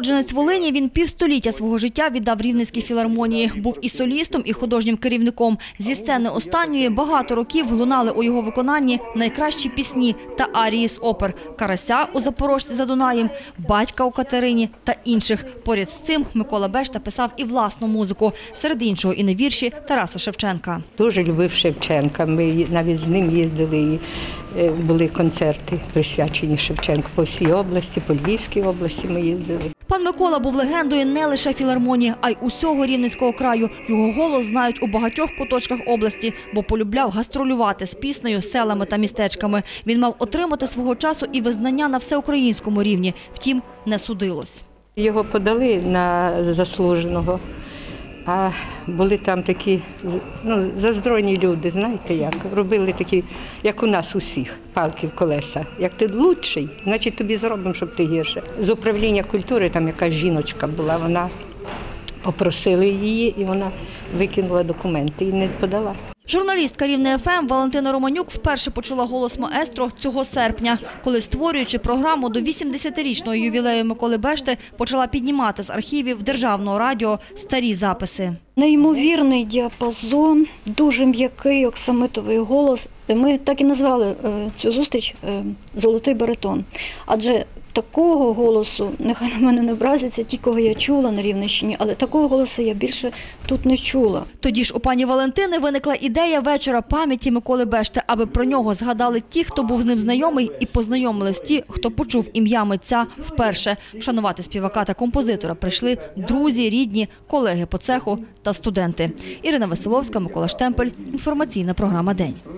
Уродженець Волині, він півстоліття свого життя віддав Рівненській філармонії. Був і солістом, і художнім керівником. Зі сцени останньої багато років лунали у його виконанні найкращі пісні та арії з опер «Карася» у «Запорожці за Дунаєм», «Батька» у «Катерині» та інших. Поряд з цим Микола Бешта писав і власну музику. Серед іншого і не вірші Тараса Шевченка. Дуже любив Шевченка. Ми навіть з ним їздили, і були концерти присвячені Шевченку по всій області, по Львівській області ми їздили. Пан Микола був легендою не лише філармонії, а й усього Рівненського краю. Його голос знають у багатьох куточках області, бо полюбляв гастролювати з піснею, селами та містечками. Він мав отримати свого часу і визнання на всеукраїнському рівні. Втім, не судилось. Його подали на заслуженого, а були там такі заздройні люди, знаєте як, робили такі, як у нас усіх, палки в колеса. Як ти лучший, значить тобі зробимо, щоб ти гірше. З управління культури там якась жіночка була, вона попросили її і вона викинула документи і не подала. Журналістка Рівне ФМ Валентина Романюк вперше почула голос маестро цього серпня, коли, створюючи програму до 80-річного ювілею Миколи Бешти, почала піднімати з архівів Державного радіо старі записи. Неймовірний діапазон, дуже м'який оксамитовий голос. Ми так і назвали цю зустріч «Золотий баритон». Адже такого голосу, нехай на мене не образяться ті, кого я чула на Рівненщині, але такого голосу я більше тут не чула. Тоді ж у пані Валентини виникла ідея вечора пам'яті Миколи Бешти, аби про нього згадали ті, хто був з ним знайомий, і познайомились ті, хто почув ім'я митця вперше. Вшанувати співака та композитора прийшли друзі, рідні, колеги по цеху та студенти. Ірина Веселовська, Микола Штемпель. Інформаційна програма «День».